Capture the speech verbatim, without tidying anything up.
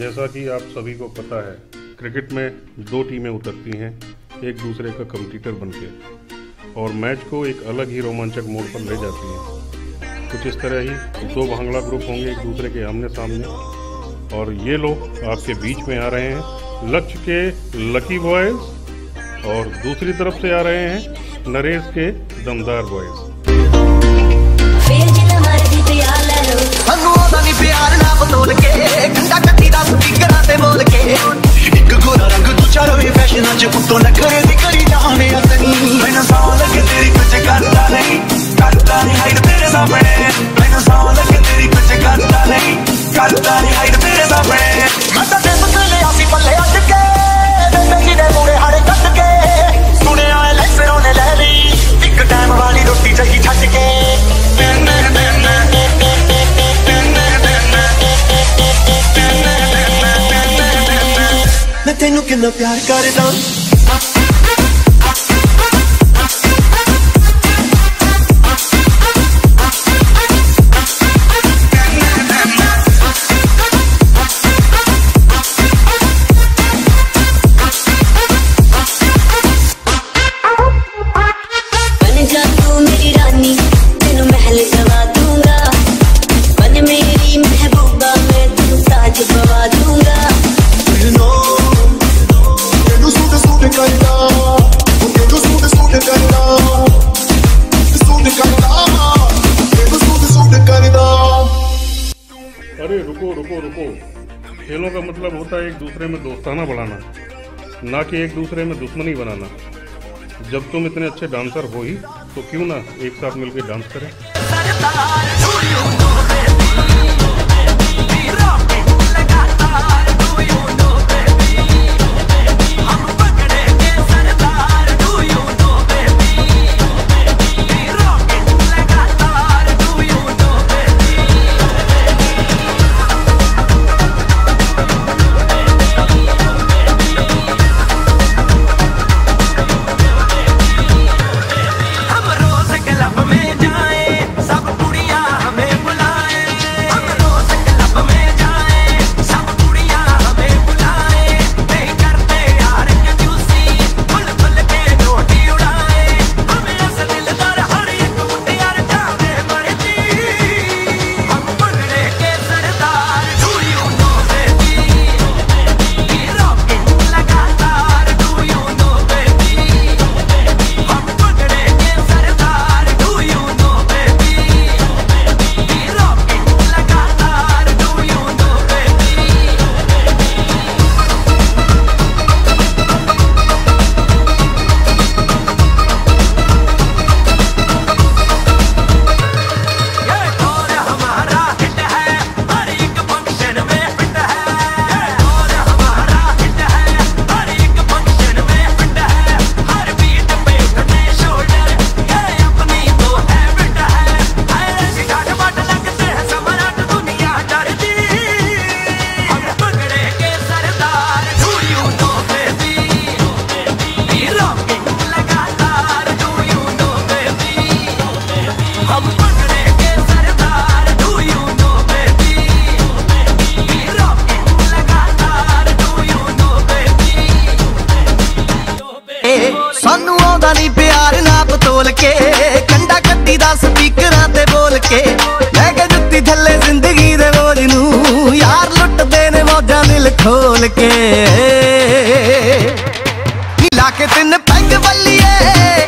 जैसा कि आप सभी को पता है, क्रिकेट में दो टीमें उतरती हैं एक दूसरे का कम्पिटिटर बनके और मैच को एक अलग ही रोमांचक मोड़ पर ले जाती हैं। कुछ इस तरह ही दो भांगड़ा ग्रुप होंगे एक दूसरे के आमने सामने और ये लोग आपके बीच में आ रहे हैं लक्ष्य के लकी बॉयज और दूसरी तरफ से आ रहे हैं नरेश के दमदार बॉयज। तेनू कितना प्यार करदा बन जा तू मेरी रानी तेनू महल जवा दूंगा, बन मेरी महबूबा मैं तेनू ताज पवा दूंगा। अरे रुको रुको रुको, खेलों का मतलब होता है एक दूसरे में दोस्ताना बढ़ाना, ना कि एक दूसरे में दुश्मनी बनाना। जब तुम इतने अच्छे डांसर हो ही तो क्यों ना एक साथ मिलकर डांस करें। सानू आउंदा नहीं प्यार नाप तोल के कंडा कट्टी दा स्पीकरां ते बोल के लैके जुत्ती थल्ले जिंदगी दे बोझ नू यार लुटदे ने मौजां दिल खोल के नीला के तिन पैग बल्लिए